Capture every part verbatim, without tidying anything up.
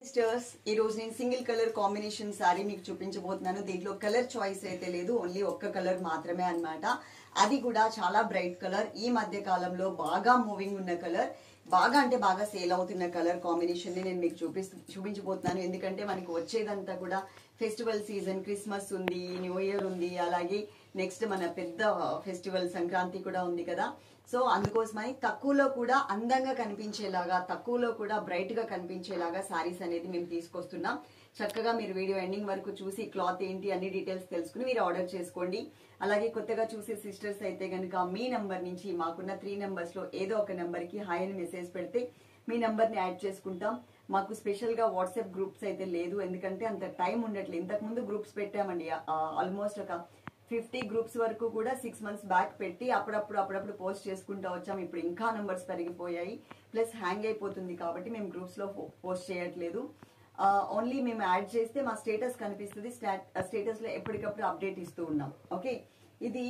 Sisters ఈ రోజు నేను సింగిల్ కలర్ కాంబినేషన్ సారీ మీకు చూపించబోతున్నాను. దీంట్లో కలర్ చాయిస్ అయితే లేదు, ఓన్లీ ఒక్క కలర్ మాత్రమే అన్నమాట. అది కూడా చాలా బ్రైట్ కలర్, ఈ మధ్య కాలంలో బాగా మూవింగ్ ఉన్న కలర్, బాగా అంటే బాగా సేల్ అవుతున్న కలర్ కాంబినేషన్ ని నేను మీకు చూపిస్తూ చూపించబోతున్నాను. ఎందుకంటే మనకి వచ్చేదంతా కూడా ఫెస్టివల్ సీజన్, క్రిస్మస్ ఉంది, న్యూ ఇయర్ ఉంది, అలాగే నెక్స్ట్ మన పెద్ద ఫెస్టివల్ సంక్రాంతి కూడా ఉంది కదా. సో అందుకోసమని తక్కువలో కూడా అందంగా కనిపించేలాగా, తక్కువలో కూడా బ్రైట్ గా కనిపించేలాగా సారీస్ అనేది మేము తీసుకొస్తున్నాం. చక్కగా మీరు వీడియో ఎండింగ్ వరకు చూసి క్లాత్ ఏంటి అన్ని డీటెయిల్స్ తెలుసుకుని మీరు ఆర్డర్ చేసుకోండి. అలాగే కొత్తగా చూసే సిస్టర్స్ అయితే కనుక మీ నంబర్ నుంచి మాకున్న త్రీ నెంబర్స్ లో ఏదో ఒక నెంబర్ కి హాయ్ అని మెసేజ్ పెడితే మీ నంబర్ ని యాడ్ చేసుకుంటాం. మాకు స్పెషల్ గా వాట్సాప్ గ్రూప్స్ అయితే లేదు, ఎందుకంటే అంత టైం ఉండట్లేదు. ఇంతకు ముందు గ్రూప్స్ పెట్టామండి, ఆల్మోస్ట్ ఒక ఫిఫ్టీ గ్రూప్స్ వరకు కూడా సిక్స్ మంత్స్ బ్యాక్ పెట్టి అప్పుడప్పుడు అప్పుడప్పుడు పోస్ట్ చేసుకుంటూ వచ్చాం. ఇప్పుడు ఇంకా నంబర్స్ పెరిగిపోయాయి, ప్లస్ హ్యాంగ్ అయిపోతుంది కాబట్టి మేము గ్రూప్స్ లో పోస్ట్ చేయట్లేదు. ఓన్లీ మేము యాడ్ చేస్తే మా స్టేటస్ కనిపిస్తుంది, స్టేటస్ లో ఎప్పటికప్పుడు అప్డేట్ ఇస్తూ ఉన్నాం. ఓకే, ఇది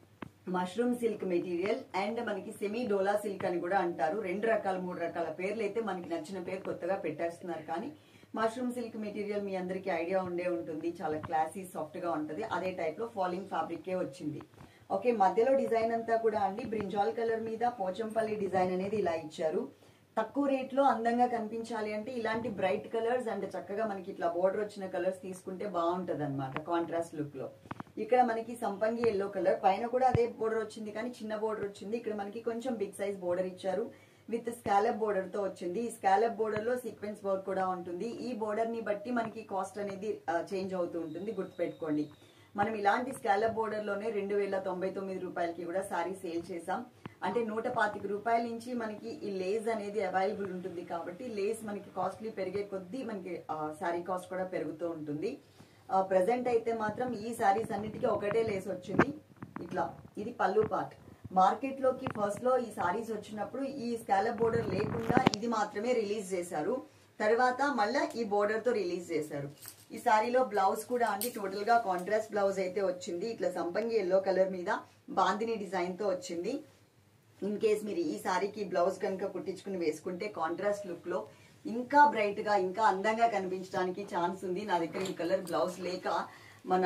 మష్రూమ్ సిల్క్ మెటీరియల్ అండ్ మనకి సెమీ డోలా సిల్క్ అని కూడా అంటారు. రెండు రకాల మూడు రకాల పేర్లు అయితే మనకి నచ్చిన పేరు కొత్తగా పెట్టేస్తున్నారు. కానీ మష్రూమ్ సిల్క్ మెటీరియల్ మీ అందరికి ఐడియా ఉండే ఉంటుంది, చాలా క్లాసీ సాఫ్ట్ గా ఉంటది. అదే టైప్ లో ఫాలింగ్ ఫ్యాబ్రిక్ వచ్చింది. ఓకే, మధ్యలో డిజైన్ అంతా కూడా అండి బ్రింజాల్ కలర్ మీద పోచంపల్లి డిజైన్ అనేది ఇలా ఇచ్చారు. తక్కువ రేట్ లో అందంగా కనిపించాలి అంటే ఇలాంటి బ్రైట్ కలర్స్ అండ్ చక్కగా మనకి ఇట్లా బోర్డర్ వచ్చిన కలర్స్ తీసుకుంటే బాగుంటది అనమాట, కాంట్రాస్ట్ లుక్ లో. ఇక్కడ మనకి సంపంగి ఎల్లో కలర్, పైన కూడా అదే బోర్డర్ వచ్చింది కానీ చిన్న బోర్డర్ వచ్చింది. ఇక్కడ మనకి కొంచెం బిగ్ సైజ్ బోర్డర్ ఇచ్చారు విత్ స్కాలప్ బోర్డర్ తో వచ్చింది. ఈ స్కాలప్ బోర్డర్ లో సీక్వెన్స్ వర్క్ కూడా ఉంటుంది. ఈ బోర్డర్ ని బట్టి మనకి కాస్ట్ అనేది చేంజ్ అవుతూ ఉంటుంది, గుర్తుపెట్టుకోండి. మనం ఇలాంటి స్కాలప్ బోర్డర్ లోనే రెండు వేల తొంభై తొమ్మిది రూపాయలకి కూడా సారీ సేల్ చేసాం. అంటే నూట పాతిక రూపాయల నుంచి మనకి ఈ లేస్ అనేది అవైలబుల్ ఉంటుంది కాబట్టి లేస్ మనకి కాస్ట్లీ పెరిగే కొద్దీ మనకి సారీ కాస్ట్ కూడా పెరుగుతూ ఉంటుంది. ప్రెసెంట్ అయితే మాత్రం ఈ సారీస్ అన్నిటికీ ఒకటే లేస్ వచ్చింది ఇట్లా. ఇది పళ్ళు పార్ట్. మార్కెట్ లోకి ఫస్ట్ లో ఈ సారీస్ వచ్చినప్పుడు ఈ స్కాలప్ బోర్డర్ లేకుండా ఇది మాత్రమే రిలీజ్ చేశారు, తర్వాత మళ్ళా ఈ బోర్డర్ తో రిలీజ్ చేశారు. ఈ సారీలో బ్లౌజ్ కూడా అంటే టోటల్ గా కాంట్రాస్ట్ బ్లౌజ్ అయితే వచ్చింది. ఇట్లా సంపంగి ఎల్లో కలర్ మీద బాందిని డిజైన్ తో వచ్చింది. ఇన్ కేస్ మీరు ఈ సారీకి బ్లౌజ్ కనుక కుట్టించుకుని వేసుకుంటే కాంట్రాస్ట్ లుక్ లో ఇంకా బ్రైట్ గా ఇంకా అందంగా కనిపించడానికి ఛాన్స్ ఉంది. నా దగ్గర ఈ కలర్ బ్లౌజ్ లేక మన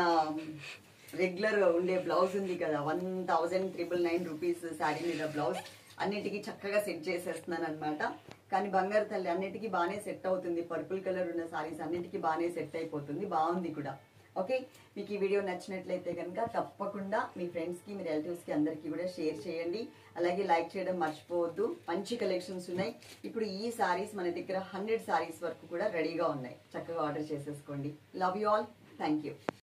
రెగ్యులర్ ఉండే బ్లౌజ్ ఉంది కదా, one thousand triple nine rupees sari మీద బ్లౌజ్ అన్నిటికీ చక్కగా సెట్ చేసేస్తున్నాను అనమాట. కానీ బంగారు తల్లి అన్నిటికీ బాగానే సెట్ అవుతుంది. పర్పుల్ కలర్ ఉన్న సారీస్ అన్నిటికీ బాగానే సెట్ అయిపోతుంది, బాగుంది కూడా. ఓకే, మీకు ఈ వీడియో నచ్చినట్లయితే కనుక తప్పకుండా మీ ఫ్రెండ్స్ కి, మీ రిలేటివ్స్ కి అందరికీ కూడా షేర్ చేయండి. అలాగే లైక్ చేయడం మర్చిపోవద్దు. మంచి కలెక్షన్స్ ఉన్నాయి. ఇప్పుడు ఈ సారీస్ మన దగ్గర హండ్రెడ్ సారీస్ వరకు కూడా రెడీగా ఉన్నాయి, చక్కగా ఆర్డర్ చేసేసుకోండి. Love you all, thank you.